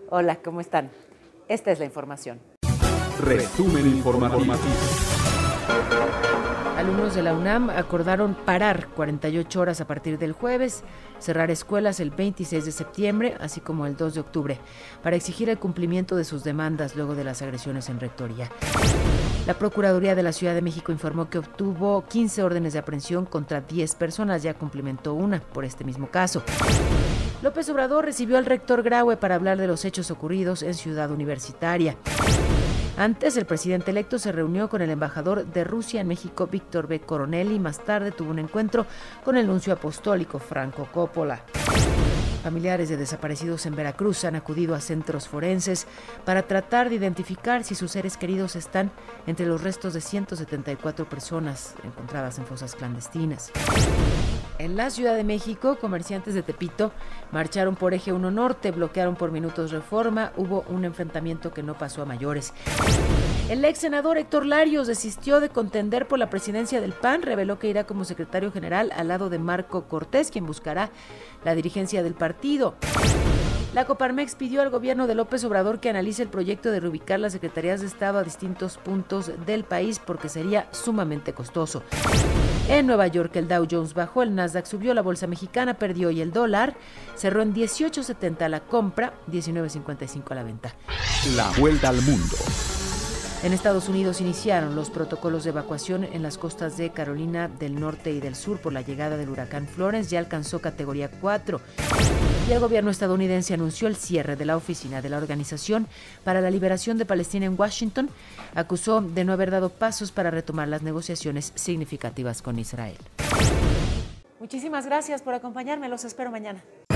Hola, ¿cómo están? Esta es la información. Resumen informativo. Alumnos de la UNAM acordaron parar 48 horas a partir del jueves, cerrar escuelas el 26 de septiembre, así como el 2 de octubre, para exigir el cumplimiento de sus demandas luego de las agresiones en rectoría. La Procuraduría de la Ciudad de México informó que obtuvo 15 órdenes de aprehensión contra 10 personas, ya cumplimentó una por este mismo caso. López Obrador recibió al rector Graue para hablar de los hechos ocurridos en Ciudad Universitaria. Antes, el presidente electo se reunió con el embajador de Rusia en México, Víctor B. Coronel, y más tarde tuvo un encuentro con el nuncio apostólico Franco Coppola. Familiares de desaparecidos en Veracruz han acudido a centros forenses para tratar de identificar si sus seres queridos están entre los restos de 174 personas encontradas en fosas clandestinas. En la Ciudad de México, comerciantes de Tepito marcharon por Eje 1 Norte, bloquearon por minutos Reforma, hubo un enfrentamiento que no pasó a mayores. El ex senador Héctor Larios desistió de contender por la presidencia del PAN, reveló que irá como secretario general al lado de Marco Cortés, quien buscará la dirigencia del partido. La Coparmex pidió al gobierno de López Obrador que analice el proyecto de reubicar las secretarías de Estado a distintos puntos del país porque sería sumamente costoso. En Nueva York el Dow Jones bajó, el Nasdaq subió, la bolsa mexicana perdió y el dólar cerró en 18.70 a la compra, 19.55 a la venta. La vuelta al mundo. En Estados Unidos iniciaron los protocolos de evacuación en las costas de Carolina del Norte y del Sur por la llegada del huracán Florence, ya alcanzó categoría 4. Y el gobierno estadounidense anunció el cierre de la oficina de la Organización para la Liberación de Palestina en Washington. Acusó de no haber dado pasos para retomar las negociaciones significativas con Israel. Muchísimas gracias por acompañarme. Los espero mañana.